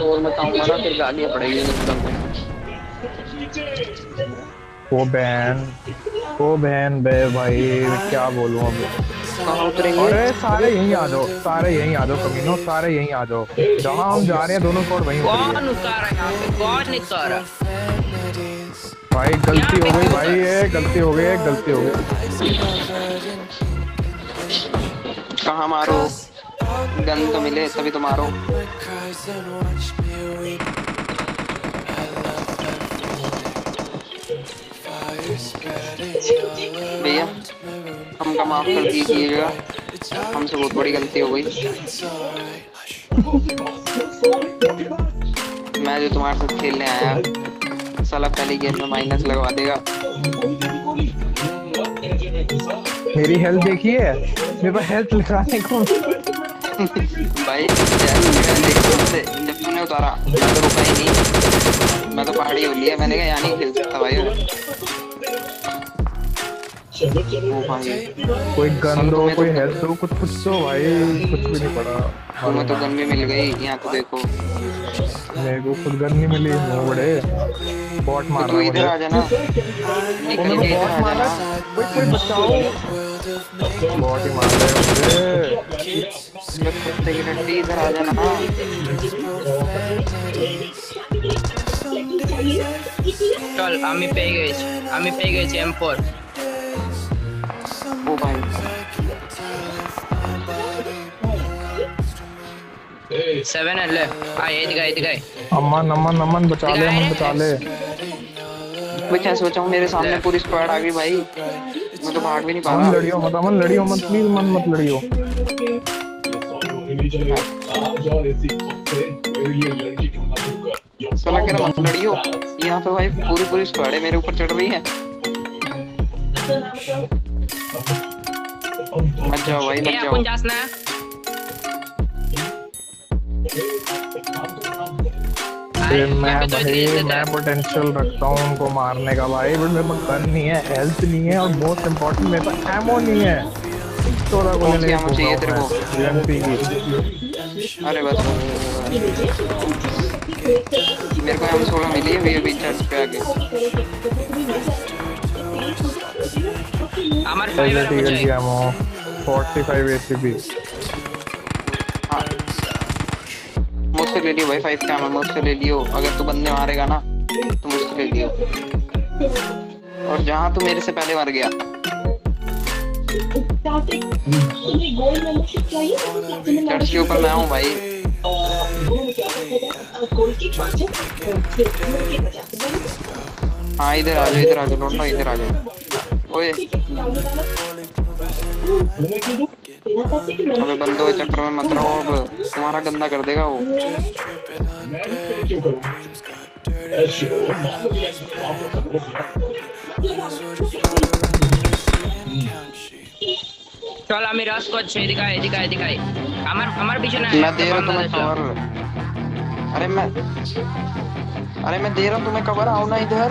शोर मचाऊंगा ना फिर गालियां पड़ेगी एकदम में। वो बहन बे भाई, क्या बोलूं अब। कहाँ उतरेंगे? अरे सारे यहीं आ जाओ, सारे यहीं आ जाओ कमीनों, सारे यहीं आ जाओ। जहां हम जा रहे हैं दोनों स्क्वाड वहीं उतरी है। कौन उतारा यहाँ पे? कौन उतारा? भाई यहाँ गलती हो पे गई क्यों भाई, उतारा? ये गलती हो गई, गलती हो गई। कहाँ मारो? गन तो मिले तभी तो मारो। भैया हमका माफ कर दीजिएगा, हमसे बहुत बड़ी गलती हो गई। मैं जो तुम्हारे साथ खेलने आया साला पहली गेम में माइनस लगवा देगा। मेरी हेल्थ देखिए, मेरे पास हेल्थ लगाने को। भाई जब तूने उतारा मैं तो रुका ही नहीं, मैं तो पहाड़ी हो लिया। मैंने कहा यहाँ नहीं खेल सकता भाई। ओ भाई कोई गन दो, कोई तो हेल्थ दो, कुछ कुछ दो भाई, कुछ भी नहीं पड़ा। तुम्हें तो गन भी मिल गई, यहाँ तो देखो। मेरे को खुद गन नहीं मिली, मुंह बड़े बॉट तो मार तू रहा है इधर मुझे। आ जाना, वो निकल मेरे के को इधर बॉट आ मार रहा जाना। है, कोई बचाओ। बॉट ही मार रहे हैं मुझे। कुत्ते की टट्टी इधर आ जाना। চল আমি পেয়ে গেছি M4 ओ भाई 7 है ले এদিকে अमन अमन अमन बचा ले, अमन बचा ले। मैं क्या सोचा हूँ, मेरे सामने पूरी स्क्वाड आ गई भाई, मैं तो भाग भी नहीं पा अमन रहा। लड़ियो मत, अमन लड़ियो मत प्लीज, अमन मत लड़ियो। साला कह रहा मत लड़ियो, यहाँ पे भाई पूरी स्क्वाड है मेरे ऊपर चढ़ रही है। मत जाओ भाई मत जाओ। এখন যাস না मैं पोटेंशियल रखता हूँ उनको मारने का भाई, बट मेरे पास गन नहीं है, हेल्थ नहीं है, और मोस्ट इम्पोर्टेंट मेरे पास एमो नहीं है। 14 कौन सी गोली एमो चाहिए तेरे को? यूएमपी की। अरे बस मेरे को M16 मिली है वीआईपी चर्च पे आगे। আমার ফাইবার ठीक हो है जाए एमो 45 एसीपी। मुझसे ले लियो भाई, 5 का मुझसे ले लियो। अगर तू बंदे मारेगा ना तो मुझसे ले लियो। और जहाँ तू मेरे से पहले मर गया, चर्च के ऊपर मैं हूँ भाई। हाँ इधर आ जाओ लौंडा, इधर आ जाओ। ओए अबे बंदों के चक्कर में मत रहो, अब तुम्हारा गंदा कर देगा वो। চল আমি রাশ করছি এদিকে আমার পিছনে मैं दे रहा हूँ तुम्हें कवर। अरे मैं दे रहा हूँ तुम्हें कवर, आओ ना इधर।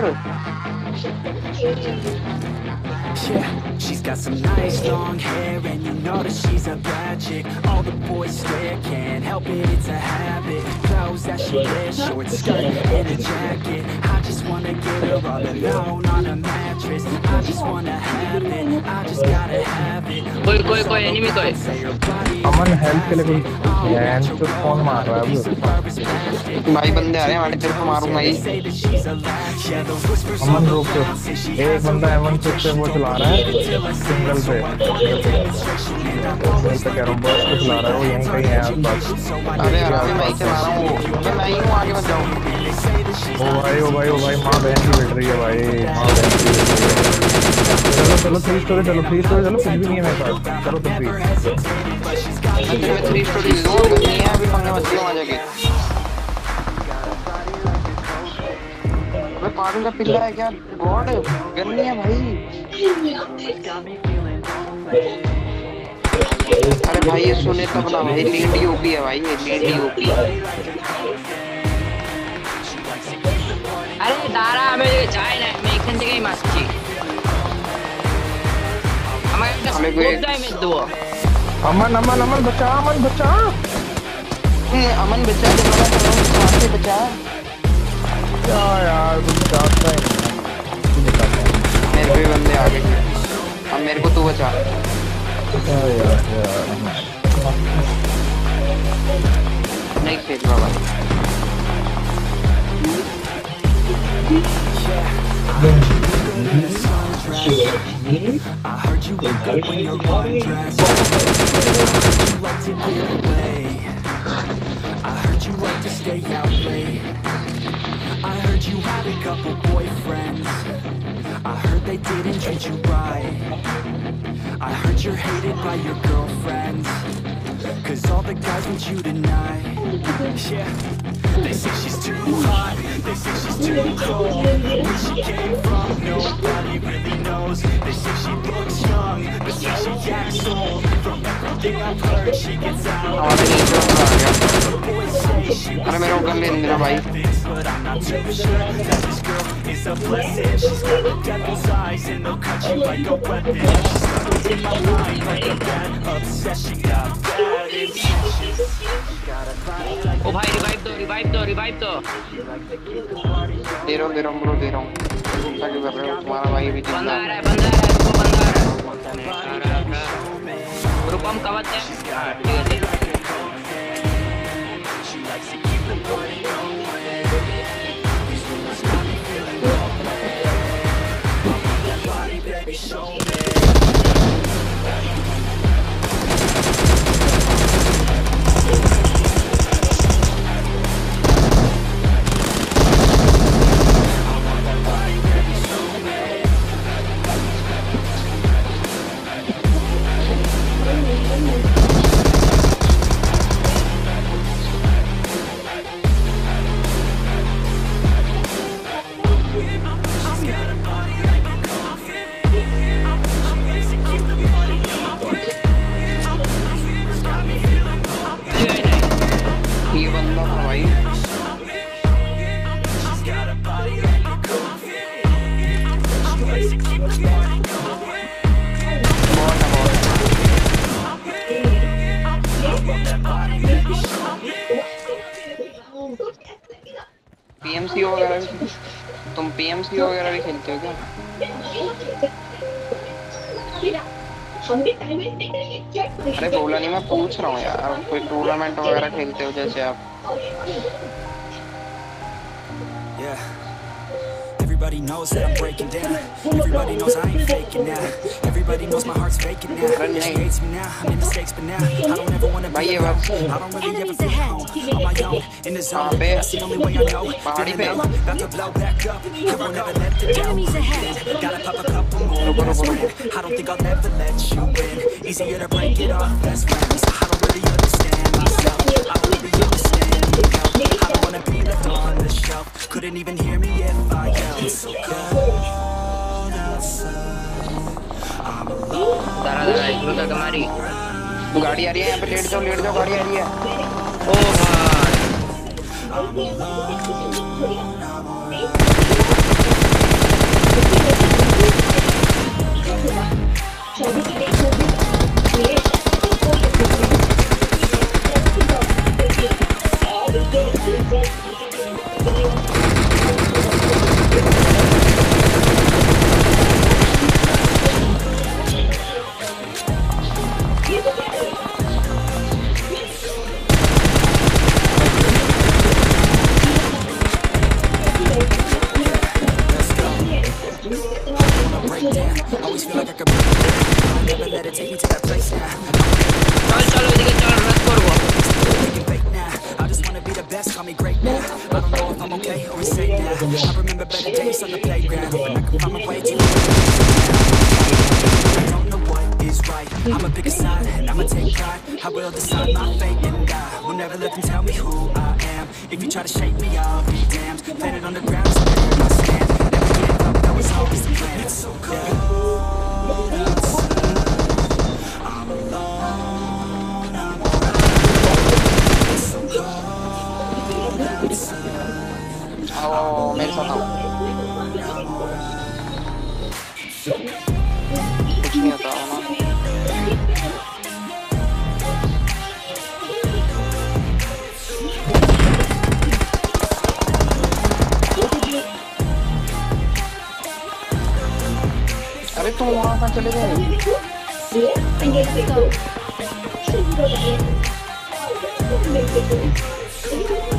Yeah, she's got some nice long hair and you know that she's a bad chick. All the boys stare, can't help it, it's a habit. Clothes that she wears, short skirt and a jacket. I just wanna get her all alone on a mattress. I just wanna have it, I just gotta have it. कोई enemy कोई अमन health के लिए कोई hand तो कौन मार रहा है अब? भाई बंदे आ रहे हैं हमारे, तेरे को मारूंगा ही। अमन रोक, एक बंदा M16 से वो चला रहा है सिंगल पे, मैं कह रहा हूँ बस पे चला रहा है वो, यहीं कहीं है आसपास। अरे अरे मैं ही चला रहा हूँ, मैं ही हूँ, आगे मत जाओ। ओ भाई माँ बहन की बैठ रही है भाई, माँ बहन की बैठ रही है। चलो 3 स्टोरी, चलो कुछ भी नहीं है मेरे पास, चलो तुम भी। मैं 3 स्टोरी जोन करनी है, अभी पंगे मत लो, आ जाके। अबे पागल का पिल्ला है क्या? गॉड गन नहीं है भाई। अरे भाई ये सुने तब ना भाई, लीड ओपी है भाई, ये लीड ओपी। আরে দাঁড়া আমি যাই না, আমি এখান থেকেই মারছি। আমাকে একটা স্কোপ দাও, আমি দেবো। अमन बचा, अमन बचा। अमन बचा, तुम्हारा साथ बचा। क्या यार कुछ चाहता ही नहीं है। तू बता मेरे पे भी बंदे आ गए। अब मेरे को तू बचा। यार नहीं खेल रहा भाई। I heard you wake up when you're undressed. I heard you like to get away. I heard you like to stay out late. I heard you had a couple boyfriends. I heard they didn't treat you right. I heard you're hated by your girlfriends, 'cause all the guys want you tonight. Yeah, they say she's too hot, they say she's too cold. Where she came from, nobody really knows. They say she looks young, but say she acts old. From everything I've heard, she gets out. हमारे नीचे बंदा आ गया। The boys say she अरे मेरे को gun ले मेरा भाई। but I'm not too sure that this girl is a blessing. She's got the devil's eyes and they'll cut you like a weapon. She's stuck in my mind like a bad obsession. Got bad intentions. Got a body like ओ भाई revive दो revive दो revive दो। दे रहा हूँ bro they रहा हूँ। चिंता क्यों कर रहे हो? तुम्हारा भाई भी बंदा जिंदा आ है। रहा है बंदा आ रहा है रुको बंदा आ रहा है। रुको हम कवर हैं। हाँ ठीक है ठीक है। ये बंदा था भाई। बहुत है PMC वगैरह भी तुम PMC वगैरह भी खेलते हो क्या? अरे बोला नहीं, मैं पूछ रहा हूँ यार, कोई टूर्नामेंट वगैरह खेलते हो जैसे आप? Yeah. Everybody knows that I'm breaking down. Everybody knows I ain't faking now. Everybody knows my heart's faking now. She hates me now, I made mistakes, but now I don't ever wanna be alone. I don't really ever feel home. On my own, in the zone. That's the only way I know. Feeling mellow, about to blow back up. I won't ever let the doubt in. Gotta pop a couple more last win. I don't think I'll ever let you win. Easier to break it off best friends. I don't really understand myself. I don't really understand help. I don't wanna be left on the shelf. Couldn't even hear me if I yelled. It's so cold outside. I'm alone. Dara इधर तक हमारी गाड़ी आ रही है यहाँ पे, late जाओ गाड़ी आ रही है। ओ भाई I'm alone. Always feel like I could break down. I never let it take me to that place now. चलो इधर चलो रन करो। Thinking fake now. I just wanna be the best, call me great now. I don't know if I'm okay or insane now. I remember better days on the playground, and I can find my way to I don't know what is right. I'ma pick a side and I'ma take pride. I will decide my fate and I will never let them tell me who I am. If you try to shake me, I'll be damned. Planet on the ground is where I stand. Never give up, that was always the plan. It's so cold outside. I'm alone, I'm alright. It's so cold outside. आओ मेरे साथ आओ। कुछ नहीं होता ना। चले गए? Stop.